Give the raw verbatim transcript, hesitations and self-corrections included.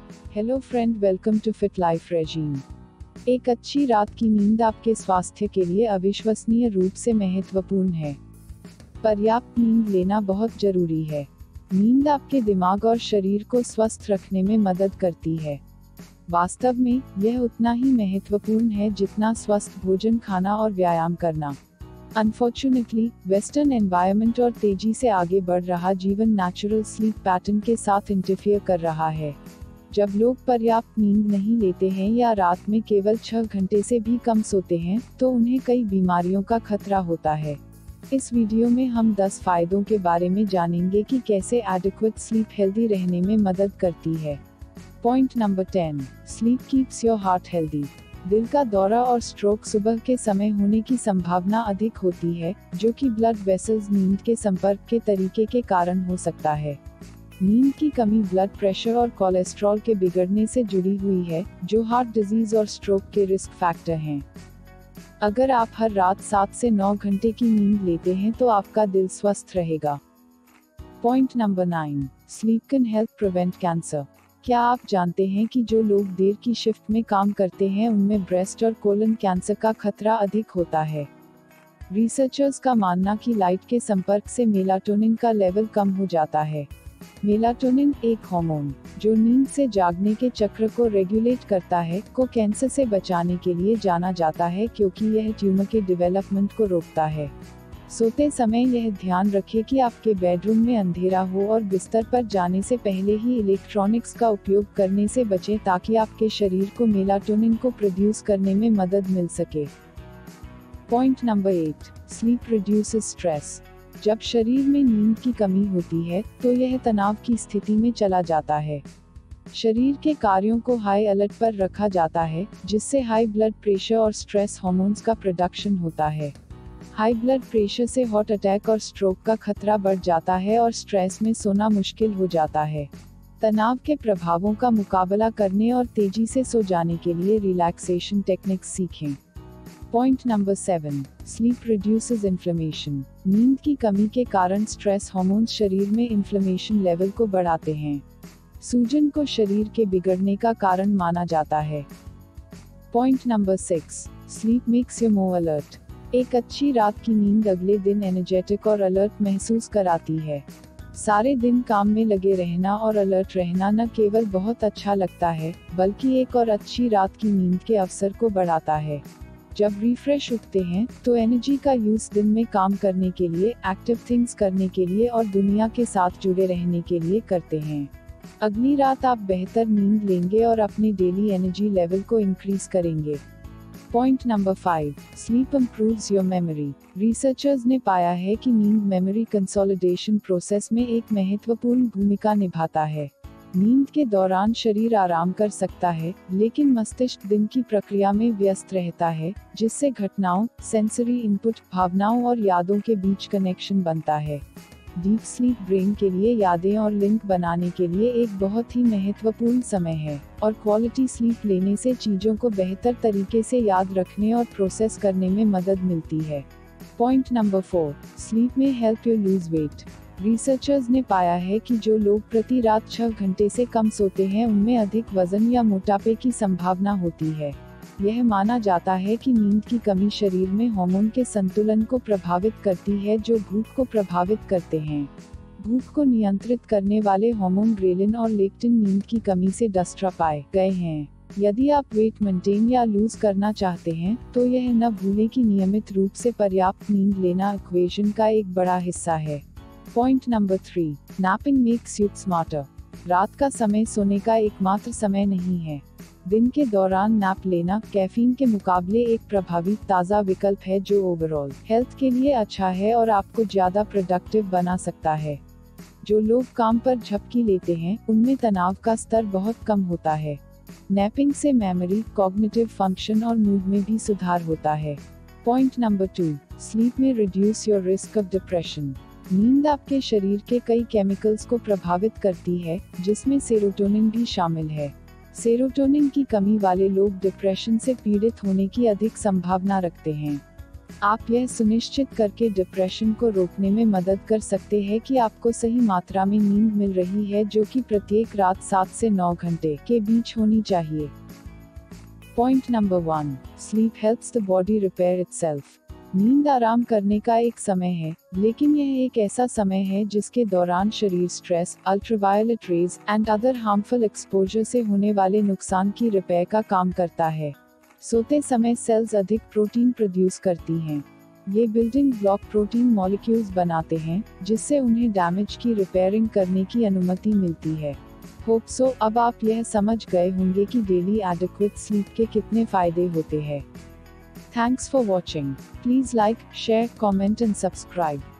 Hello friend, welcome to fit life regime. एक अच्छी रात की नींद आपके स्वास्थ्य के लिए अविश्वसनीय रूप से महत्वपूर्ण है। पर्याप्त नींद लेना बहुत जरूरी है। नींद आपके दिमाग और शरीर को स्वस्थ रखने में मदद करती है। वास्तव में यह उतना ही महत्वपूर्ण है जितना स्वस्थ भोजन खाना और व्यायाम करना। अनफॉर्चुनेटली, वेस्टर्न एनवायरनमेंट और तेजी से आगे बढ़ रहा जीवन नेचुरल स्लीप पैटर्न के साथ इंटरफियर कर रहा है। जब लोग पर्याप्त नींद नहीं लेते हैं या रात में केवल छह घंटे से भी कम सोते हैं, तो उन्हें कई बीमारियों का खतरा होता है। इस वीडियो में हम दस फायदों के बारे में जानेंगे कि कैसे एडिक्वेट स्लीप हेल्दी रहने में मदद करती है। Point number ten, sleep keeps your heart healthy. दिल का दौरा और स्ट्रोक सुबह के समय होने की संभावना अधिक होती है, जो कि ब्लड वेसल्स नींद के संपर्क के तरीके के कारण हो सकता है। नींद की कमी ब्लड प्रेशर और कोलेस्ट्रॉल के बिगड़ने से जुड़ी हुई है, जो हार्ट डिजीज और स्ट्रोक के रिस्क फैक्टर हैं। अगर आप हर रात सात से नौ घंटे की नींद लेते हैं तो आपका दिल स्वस्थ रहेगा। Point number nine, sleep can help prevent cancer. क्या आप जानते हैं कि जो लोग देर की शिफ्ट में काम करते हैं उनमें ब्रेस्ट और कोलन कैंसर का खतरा अधिक होता है। रिसर्चर्स का मानना कि लाइट के संपर्क से मेलाटोनिन का लेवल कम हो जाता है। मेलाटोनिन एक हार्मोन जो नींद से जागने के चक्र को रेगुलेट करता है, को कैंसर से बचाने के लिए जाना जाता है क्योंकि यह ट्यूमर के डेवलपमेंट को रोकता है। सोते समय यह ध्यान रखें कि आपके बेडरूम में अंधेरा हो और बिस्तर पर जाने से पहले ही इलेक्ट्रॉनिक्स का उपयोग करने से बचें ताकि आपके शरीर को मेलाटोनिन को प्रोड्यूस करने में मदद मिल सके। Point number eight, sleep reduces stress. जब शरीर में नींद की कमी होती है तो यह तनाव की स्थिति में चला जाता है। शरीर के कार्यों को हाई अलर्ट पर रखा जाता है, जिससे हाई ब्लड प्रेशर और स्ट्रेस हार्मोन्स का प्रोडक्शन होता है। हाई ब्लड प्रेशर से हार्ट अटैक और स्ट्रोक का खतरा बढ़ जाता है और स्ट्रेस में सोना मुश्किल हो जाता है। तनाव के प्रभावों का मुकाबला करने और तेजी से सो जाने के लिए रिलैक्सेशन टेक्निक्स सीखें। Point number seven, sleep reduces inflammation. नींद की कमी के कारण स्ट्रेस हार्मोन्स शरीर में इन्फ्लेमेशन लेवल को बढ़ाते हैं। सूजन को शरीर के बिगड़ने का कारण माना जाता है। Point number six, sleep makes you more alert. एक अच्छी रात की नींद अगले दिन एनर्जेटिक और अलर्ट महसूस कराती है। सारे दिन काम में लगे रहना और अलर्ट रहना न केवल बहुत अच्छा लगता है, बल्कि एक और अच्छी रात की नींद के अवसर को बढ़ाता है। जब रिफ्रेश उठते हैं तो एनर्जी का यूज दिन में काम करने के लिए, एक्टिव थिंग्स करने के लिए और दुनिया के साथ जुड़े रहने के लिए करते हैं। अगली रात आप बेहतर नींद लेंगे और अपने डेली एनर्जी लेवल को इंक्रीज करेंगे। Point number five, sleep improves your memory. Researchers ने पाया है कि नींद मेमोरी कंसोलिडेशन प्रोसेस में एक महत्वपूर्ण भूमिका निभाता है। नींद के दौरान शरीर आराम कर सकता है, लेकिन मस्तिष्क दिन की प्रक्रिया में व्यस्त रहता है, जिससे घटनाओं, सेंसरी इनपुट, भावनाओं और यादों के बीच कनेक्शन बनता है। डीप स्लीप ब्रेन के लिए यादें और लिंक बनाने के लिए एक बहुत ही महत्वपूर्ण समय है, और क्वालिटी स्लीप लेने से चीजों को बेहतर तरीके से याद रखने और प्रोसेस करने में मदद मिलती है। Point number four, sleep may help you lose weight. Researchers ने पाया है कि जो लोग प्रति रात छह घंटे से कम सोते हैं उनमें अधिक वजन या मोटापे की संभावना होती है। यह माना जाता है कि नींद की कमी शरीर में हार्मोन के संतुलन को प्रभावित करती है, जो भूख को प्रभावित करते हैं। भूख को नियंत्रित करने वाले हार्मोन ग्रेलिन और लेक्टिन नींद की कमी से डिस्टर्ब पाए गए हैं। यदि आप वेट मेंटेन या लूज करना चाहते हैं तो यह न भूलें कि नियमित रूप से पर्याप्त नींद लेना इक्वेशन का एक बड़ा हिस्सा है। Point number three, napping makes you smarter. रात का समय सोने का एकमात्र समय नहीं है। दिन के दौरान नैप लेना कैफीन के मुकाबले एक प्रभावी ताज़ा विकल्प है, जो ओवरऑल हेल्थ के लिए अच्छा है और आपको ज्यादा प्रोडक्टिव बना सकता है। जो लोग काम पर झपकी लेते हैं उनमें तनाव का स्तर बहुत कम होता है। नैपिंग से मेमोरी, कॉग्निटिव फंक्शन और मूड में भी सुधार होता है। Point number two, sleep may reduce your risk of depression. नींद आपके शरीर के कई केमिकल्स को प्रभावित करती है, जिसमें सेरोटोनिन भी शामिल है। सेरोटोनिन की कमी वाले लोग डिप्रेशन से पीड़ित होने की अधिक संभावना रखते हैं। आप यह सुनिश्चित करके डिप्रेशन को रोकने में मदद कर सकते हैं कि आपको सही मात्रा में नींद मिल रही है, जो कि प्रत्येक रात सात से नौ घंटे के बीच होनी चाहिए। Point number one, sleep helps the body repair itself. नींद आराम करने का एक समय है, लेकिन यह एक ऐसा समय है जिसके दौरान शरीर stress, ultraviolet rays and other harmful exposure से होने वाले नुकसान की रिपेयर का काम करता है। सोते समय सेल्स अधिक प्रोटीन प्रोड्यूस करती हैं। ये बिल्डिंग ब्लॉक प्रोटीन मॉलिक्यूल्स बनाते हैं, जिससे उन्हें डैमेज की रिपेयरिंग करने की अनुमति मिलती है। होप सो अब आप यह समझ गए होंगे कि डेली एडिक्वेट स्लीप के कितने फायदे होते हैं। Thanks for watching. Please like, share, comment and subscribe.